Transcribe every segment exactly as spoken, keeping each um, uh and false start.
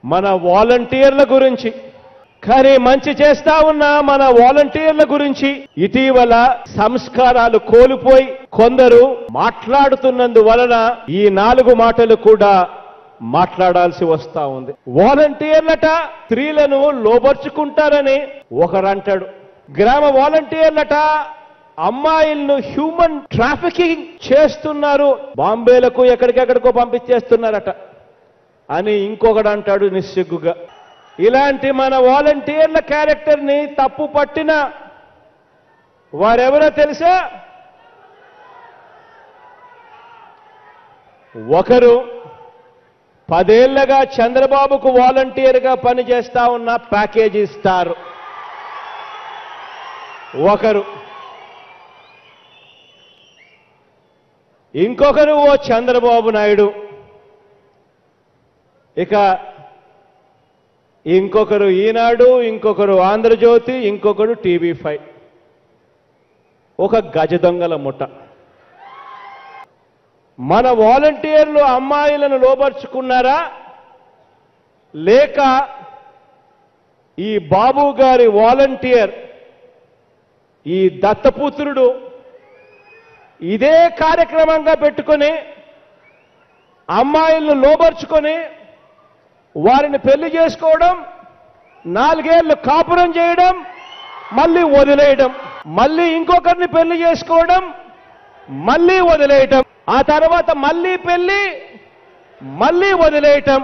మన వాలంటీర్ల గురించి. కానీ మంచి చేస్తా ఉన్న మన వాలంటీర్ల గురించి ఇటీవల సంస్కారాలు కోల్పోయి కొందరు మాట్లాడుతున్నందువలన ఈ నాలుగు మాటలు కూడా మాట్లాడాల్సి వస్తా ఉంది. వాలంటీర్లట స్త్రీలను లోబర్చుకుంటారని ఒకరంటాడు. గ్రామ వాలంటీర్లట అమ్మాయిలను హ్యూమన్ ట్రాఫికింగ్ చేస్తున్నారు, బాంబేలకు ఎక్కడికెక్కడికో పంపించేస్తున్నారట అని ఇంకొకడు అంటాడు నిస్సిగ్గుగా. ఇలాంటి మన వాలంటీర్ల క్యారెక్టర్ని తప్పు పట్టిన వారెవరో తెలుసా? ఒకరు పదేళ్లగా చంద్రబాబుకు వాలంటీర్గా పనిచేస్తా ఉన్న ప్యాకేజీ స్టార్, ఒకరు ఇంకొకరు ఓ చంద్రబాబు నాయుడు, ఇక ఇంకొకరు ఈనాడు, ఇంకొకరు ఆంధ్రజ్యోతి, ఇంకొకరు టీవీ ఫైవ్. ఒక గజ దొంగల ముఠ. మన వాలంటీర్లు అమ్మాయిలను లోబర్చుకున్నారా లేక ఈ బాబు గారి వాలంటీర్ ఈ దత్తపుత్రుడు ఇదే కార్యక్రమంగా పెట్టుకొని అమ్మాయిలను లోబర్చుకొని వారిని పెళ్లి చేసుకోవడం, నాలుగేళ్లు కాపురం చేయడం, మళ్ళీ వదిలేయడం, మళ్ళీ ఇంకొకరిని పెళ్లి చేసుకోవడం, మళ్ళీ వదిలేయటం, ఆ తర్వాత మళ్ళీ పెళ్లి, మళ్ళీ వదిలేయటం,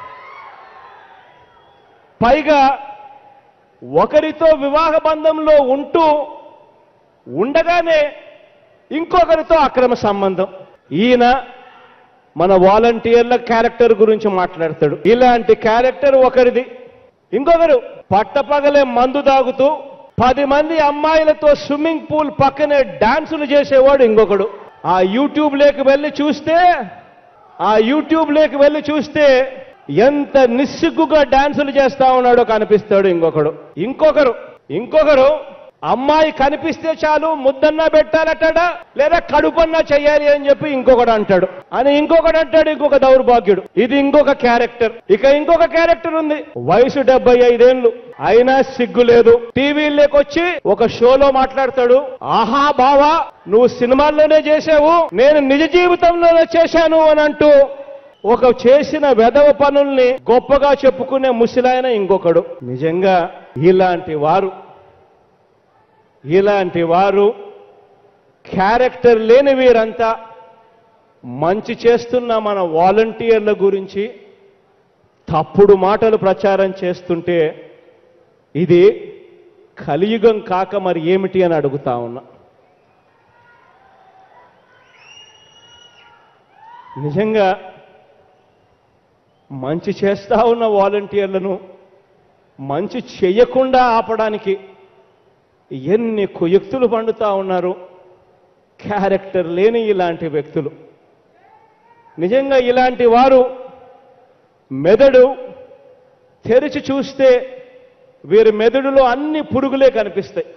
పైగా ఒకరితో వివాహ బంధంలో ఉంటూ ఉండగానే ఇంకొకరితో అక్రమ సంబంధం. ఈయన మన వాలంటీర్ల క్యారెక్టర్ గురించి మాట్లాడతాడు. ఇలాంటి క్యారెక్టర్ ఒకరిది. ఇంకొకరు పట్టపగలే మందు తాగుతూ పది మంది అమ్మాయిలతో స్విమ్మింగ్ పూల్ పక్కనే డాన్సులు చేసేవాడు ఇంకొకడు. ఆ యూట్యూబ్ లేకి వెళ్ళి చూస్తే ఆ యూట్యూబ్ లేకి వెళ్ళి చూస్తే ఎంత నిస్సిగ్గుగా డాన్సులు చేస్తా ఉన్నాడో కనిపిస్తాడు ఇంకొకడు. ఇంకొకరు ఇంకొకరు అమ్మాయి కనిపిస్తే చాలు ముద్దన్నా పెట్టాలటాడా లేదా కడుపన్నా చెయ్యాలి అని చెప్పి ఇంకొకడు అంటాడు అని ఇంకొకడు అంటాడు ఇంకొక దౌర్భాగ్యుడు. ఇది ఇంకొక క్యారెక్టర్. ఇక ఇంకొక క్యారెక్టర్ ఉంది. వయసు డెబ్బై ఐదేళ్లు అయినా సిగ్గు లేదు. టీవీలోకి వచ్చి ఒక షోలో మాట్లాడతాడు. ఆహా బావా, నువ్వు సినిమాల్లోనే చేసావు, నేను నిజ జీవితంలోనే చేశాను అని అంటూ ఒక చేసిన వెధవ పనుల్ని గొప్పగా చెప్పుకునే ముసిలాయన ఇంకొకడు. నిజంగా ఇలాంటి వారు ఇలాంటి వారు క్యారెక్టర్ లేని వీరంతా మంచి చేస్తున్న మన వాలంటీర్ల గురించి తప్పుడు మాటలు ప్రచారం చేస్తుంటే ఇది కలియుగం కాక మరి ఏమిటి అని అడుగుతా ఉన్నా. నిజంగా మంచి చేస్తా ఉన్న వాలంటీర్లను మంచి చేయకుండా ఆపడానికి ఎన్ని కుయుక్తులు పండుతా ఉన్నారు క్యారెక్టర్ లేని ఇలాంటి వ్యక్తులు. నిజంగా ఇలాంటి వారు మెదడు తెరిచి చూస్తే వీరి మెదడులో అన్ని పురుగులే కనిపిస్తాయి.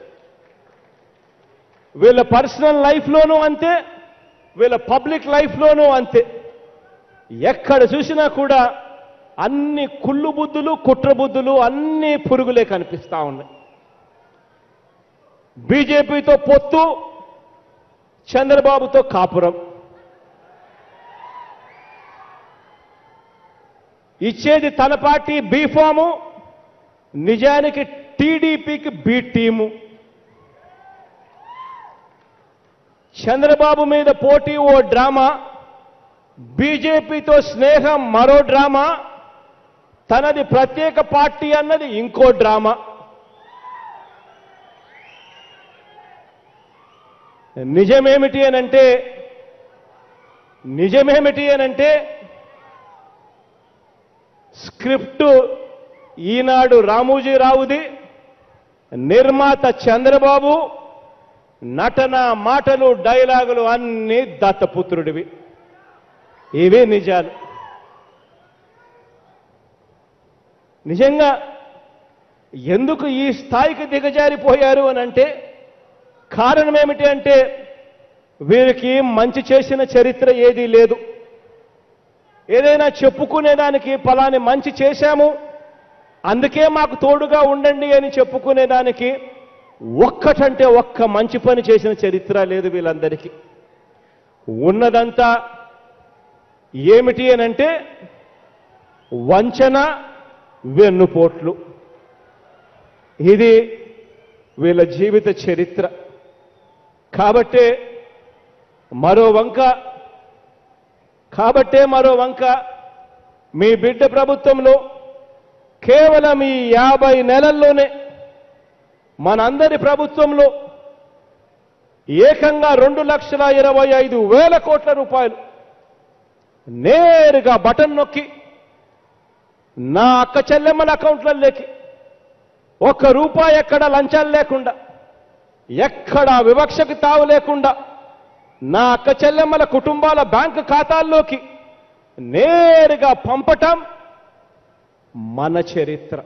వీళ్ళ పర్సనల్ లైఫ్లోనూ అంతే, వీళ్ళ పబ్లిక్ లైఫ్లోనూ అంతే. ఎక్కడ చూసినా కూడా అన్ని కుళ్ళు బుద్ధులు, కుట్ర బుద్ధులు, అన్ని పురుగులే కనిపిస్తా ఉన్నాయి. బీజేపీతో పొత్తు, చంద్రబాబుతో కాపురం, ఇచ్చేది తన పార్టీ బీ ఫాము, నిజానికి టీడీపీకి బి టీము. చంద్రబాబు మీద పోటీ ఓ డ్రామా, బీజేపీతో స్నేహం మరో డ్రామా, తనది ప్రత్యేక పార్టీ అన్నది ఇంకో డ్రామా. నిజమేమిటి అనంటే నిజమేమిటి అనంటే స్క్రిప్ట్ ఈనాడు రామోజీరావుది, నిర్మాత చంద్రబాబు, నటన, మాటలు, డైలాగులు అన్నీ దత్తపుత్రుడివి. ఇవే నిజాలు. నిజంగా ఎందుకు ఈ స్థాయికి దిగజారిపోయారు అనంటే కారణం ఏమిటి అంటే వీరికి మంచి చేసిన చరిత్ర ఏదీ లేదు. ఏదైనా చెప్పుకునేదానికి ఫలాని మంచి చేశాము అందుకే మాకు తోడుగా ఉండండి అని చెప్పుకునేదానికి ఒక్కటంటే ఒక్క మంచి పని చేసిన చరిత్ర లేదు వీళ్ళందరికీ. ఉన్నదంతా ఏమిటి అనంటే వంచన, వెన్నుపోట్లు. ఇది వీళ్ళ జీవిత చరిత్ర. కాబట్టే మరో వంక కాబట్టే మరో వంక మీ బిడ్డ ప్రభుత్వంలో కేవలం ఈ యాభై నెలల్లోనే మనందరి ప్రభుత్వంలో ఏకంగా రెండు లక్షల ఇరవై ఐదు వేల కోట్ల రూపాయలు నేరుగా బటన్ నొక్కి నా అక్క చెల్లెమ్మల అకౌంట్లలోకి ఒక్క రూపాయి ఎక్కడ లంచాలు లేకుండా, ఎక్కడ వివక్షకు తావు లేకుండా నా అక్క చెల్లెమ్మల కుటుంబాల బ్యాంకు ఖాతాల్లోకి నేరుగా పంపటం మన చరిత్ర.